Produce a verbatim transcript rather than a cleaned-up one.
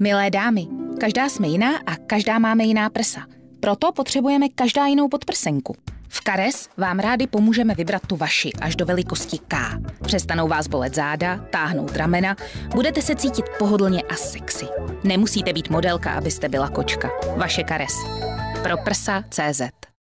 Milé dámy, každá jsme jiná a každá máme jiná prsa. Proto potřebujeme každá jinou podprsenku. V Kares vám rádi pomůžeme vybrat tu vaši až do velikosti K. Přestanou vás bolet záda, táhnout ramena, budete se cítit pohodlně a sexy. Nemusíte být modelka, abyste byla kočka. Vaše Kares. Pro prsa tečka cé zet